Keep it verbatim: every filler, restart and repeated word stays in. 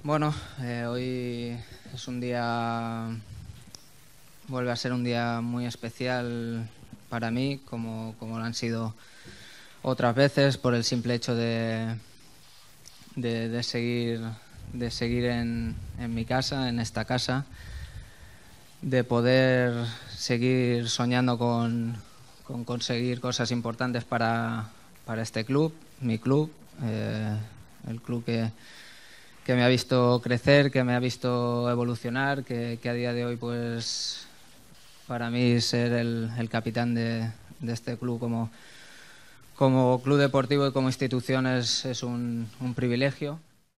Bueno, eh, hoy es un día, vuelve a ser un día muy especial para mí, como, como lo han sido otras veces, por el simple hecho de, de, de seguir, de seguir en, en mi casa, en esta casa, de poder seguir soñando con, con conseguir cosas importantes para, para este club, mi club, eh, el club que... que me ha visto crecer, que me ha visto evolucionar, que, que a día de hoy, pues, para mí ser el, el capitán de, de este club como, como club deportivo y como institución es, es un, un privilegio.